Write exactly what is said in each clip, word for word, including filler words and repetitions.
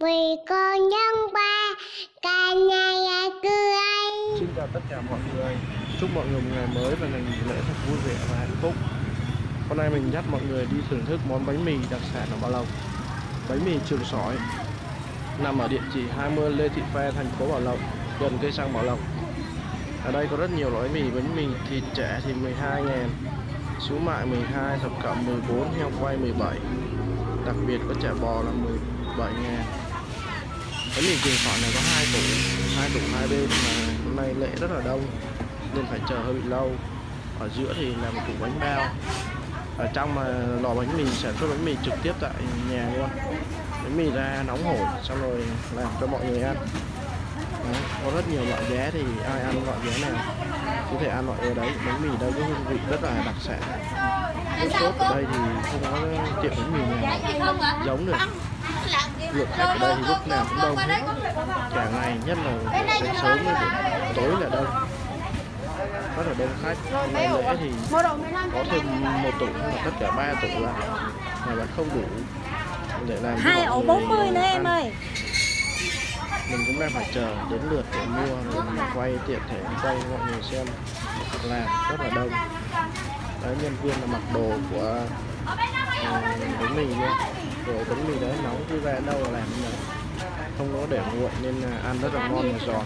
vì con nhân ba cả nhà nhà cười. Xin chào tất cả mọi người, chúc mọi người một ngày mới và ngày nghỉ lễ thật vui vẻ và hạnh phúc. Hôm nay mình dắt mọi người đi thưởng thức món bánh mì đặc sản ở Bảo Lộc, bánh mì Trường Sỏi, nằm ở địa chỉ hai mươi Lê Thị Phe, thành phố Bảo Lộc, gần cây xăng Bảo Lộc. Ở đây có rất nhiều loại mì, bánh mì thịt trẻ thì mười hai ngàn, sú mại mười hai, thập cẩm mười bốn, heo quay mười bảy. Đặc biệt có chả bò là mười bảy ngàn. Bánh mì Trường Sỏi này có hai tủ, hai tủ hai bên mà hôm nay lễ rất là đông nên phải chờ hơi bị lâu. Ở giữa thì là một tủ bánh bao. Ở trong mà lò bánh mì sản xuất bánh mì trực tiếp tại nhà luôn. Bánh mì ra nóng hổi xong rồi làm cho mọi người ăn. Đấy, có rất nhiều loại vé thì ai ăn loại vé nào có thể ăn loại vé đấy. Bánh mì đây có hương vị rất là đặc sản. Cái sốt ở đây thì không có tiệm bánh mì nào giống được. Lượng khách ở đây thì lúc nào cũng đông hết, cả ngày, nhất là sáng sớm với tối là đông, rất là đông khách. Ngày lễ thì có thêm một tủ mà tất cả ba tủ là mà vẫn không đủ để làm hai ổ bốn mươi nữa em ơi. Mình cũng đang phải chờ đến lượt để mua rồi mình quay tiện thể quay mọi người xem làm rất là đông. Đấy, nhân viên là mặc đồ của uh, bánh mì luôn. Rồi bánh mì đấy nóng cứ ra đâu là làm như vậy, không có để nguội nên ăn rất là ngon và giòn.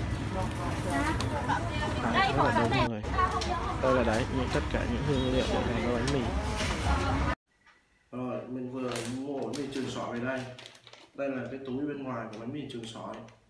Đấy, rất là đông người. Đây là đấy, những tất cả những hương liệu để làm ra bánh mì. Rồi mình vừa mua bánh mì Trường Sỏi về đây. Đây là cái túi bên ngoài của bánh mì Trường Sỏi.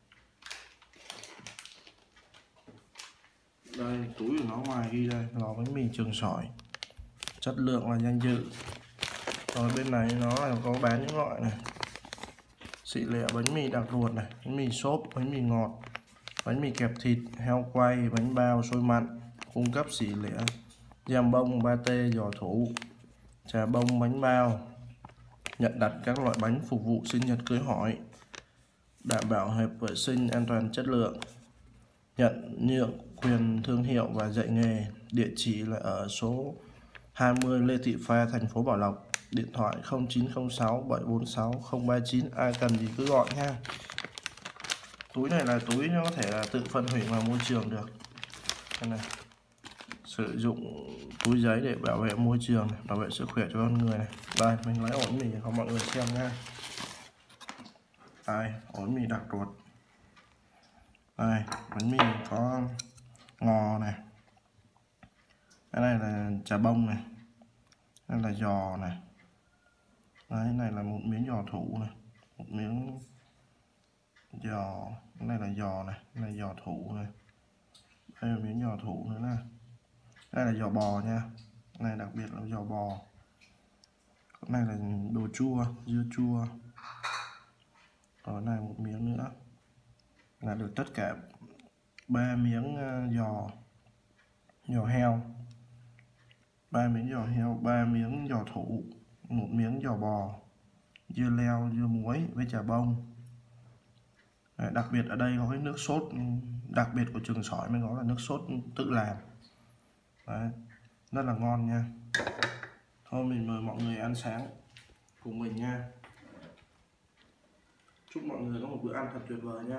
Đây túi của nó ngoài ghi đây, lò bánh mì Trường Sỏi, chất lượng là danh dự. Rồi bên này nó là có bán những loại này, xị lẻ bánh mì đặc ruột này, bánh mì xốp, bánh mì ngọt, bánh mì kẹp thịt, heo quay, bánh bao, xôi mặn, cung cấp xị lẻ, jam bông, pate, giò thủ, trà bông, bánh bao. Nhận đặt các loại bánh phục vụ sinh nhật cưới hỏi, đảm bảo hợp vệ sinh, an toàn, chất lượng. Nhận nhượng quyền thương hiệu và dạy nghề. Địa chỉ là ở số hai mươi Lê Thị Phe, thành phố Bảo Lộc. Điện thoại không chín không sáu bảy bốn sáu không ba chín, ai cần gì cứ gọi nha. Túi này là túi nó có thể là tự phân hủy vào môi trường được. Đây này. Sử dụng túi giấy để bảo vệ môi trường này, bảo vệ sức khỏe cho con người này. Đây mình lấy ổ mì cho mọi người xem nha. Đây ổ mì đặc ruột. Đây bánh mì có ngò này, cái này là chà bông này, đây là giò này. Đấy, này là một miếng giò thủ này, một miếng giò, cái này là giò này, cái này giò thủ này, đây là miếng giò thủ nữa nè, đây là giò bò nha, cái này đặc biệt là giò bò, cái này là đồ chua, dưa chua, rồi này một miếng nữa là được tất cả ba miếng giò, giò heo, ba miếng giò heo, ba miếng giò thủ, một miếng giò bò, dưa leo, dưa muối với chà bông. Đấy, đặc biệt ở đây có cái nước sốt đặc biệt của Trường Sỏi mới có là nước sốt tự làm. Đấy, rất là ngon nha. Thôi mình mời mọi người ăn sáng cùng mình nha. Chúc mọi người có một bữa ăn thật tuyệt vời nha.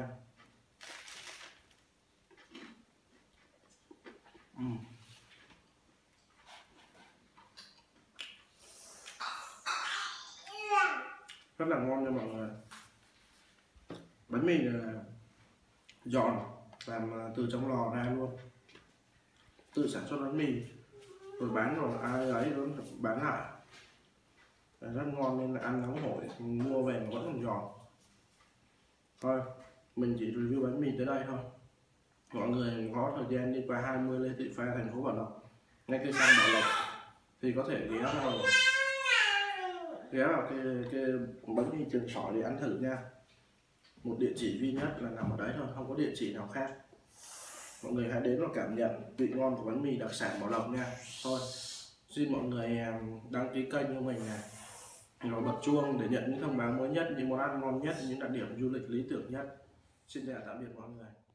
uhm. Rất là ngon nha mọi người. Bánh mì là giòn, làm từ trong lò ra luôn, tự sản xuất bánh mì rồi bán, rồi ai ấy nó bán lại. Rất ngon nên là ăn nóng hổi, mua về mà vẫn còn giòn. Thôi mình chỉ review bánh mì tới đây thôi. Mọi người có thời gian đi qua hai mươi Lê Thị Phe, thành phố Bảo Lộc, ngay cây xăng Bảo Lộc thì có thể ghé vào ghé vào cái, cái bánh mì Trường Sỏi để ăn thử nha. Một địa chỉ duy nhất là nằm ở đấy thôi, không có địa chỉ nào khác. Mọi người hãy đến và cảm nhận vị ngon của bánh mì đặc sản Bảo Lộc nha. Thôi xin mọi người đăng ký kênh cho mình này, rồi bật chuông để nhận những thông báo mới nhất, những món ăn ngon nhất, những đặc điểm du lịch lý tưởng nhất. Xin chào tạm biệt mọi người.